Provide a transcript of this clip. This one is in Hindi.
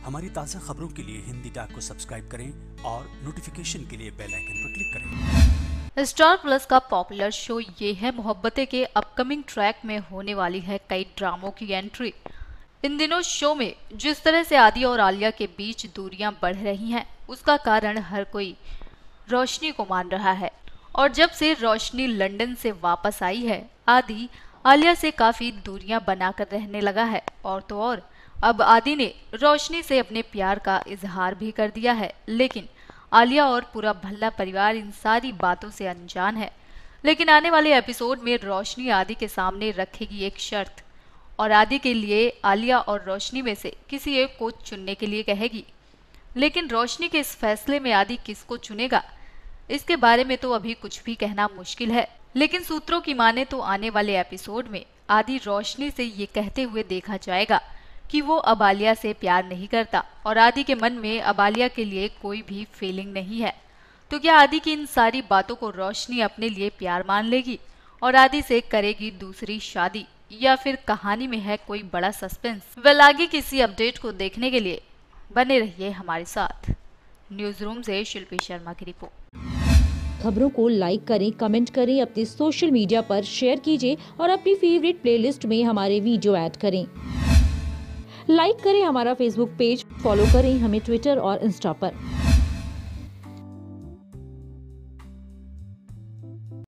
हमारी ताज़ा खबरों के लिए हिंदी टॉक को सब्सक्राइब करें और नोटिफिकेशन के लिए बेल आइकन पर क्लिक करें। स्टार प्लस का पॉपुलर शो ये है मोहब्बतें के अपकमिंग ट्रैक में होने वाली है कई ड्रामों की एंट्री। इन दिनों शो में जिस तरह से आदि और आलिया के बीच दूरियां बढ़ रही हैं, उसका कारण हर कोई रोशनी को मान रहा है। और जब से रोशनी लंदन से वापस आई है, आदि आलिया से काफी दूरियां बनाकर रहने लगा है। और तो और अब आदि ने रोशनी से अपने प्यार का इजहार भी कर दिया है, लेकिन आलिया और पूरा भल्ला परिवार इन सारी बातों से अनजान है। लेकिन आने वाले एपिसोड में रोशनी आदि के सामने रखेगी एक शर्त और आदि के लिए आलिया और रोशनी में से किसी एक को चुनने के लिए कहेगी। लेकिन रोशनी के इस फैसले में आदि किसको चुनेगा, इसके बारे में तो अभी कुछ भी कहना मुश्किल है। लेकिन सूत्रों की माने तो आने वाले एपिसोड में आदि रोशनी से ये कहते हुए देखा जाएगा कि वो अब आलिया से प्यार नहीं करता और आदि के मन में अब आलिया के लिए कोई भी फीलिंग नहीं है। तो क्या आदि की इन सारी बातों को रोशनी अपने लिए प्यार मान लेगी और आदि से करेगी दूसरी शादी, या फिर कहानी में है कोई बड़ा सस्पेंस? वेल, आगे किसी अपडेट को देखने के लिए बने रहिए हमारे साथ। न्यूज रूम से शिल्पी शर्मा की रिपोर्ट। खबरों को लाइक करें, कमेंट करें, अपने सोशल मीडिया पर शेयर कीजिए और अपनी फेवरेट प्लेलिस्ट में हमारे वीडियो ऐड करें। लाइक करें हमारा फेसबुक पेज, फॉलो करें हमें ट्विटर और इंस्टा पर।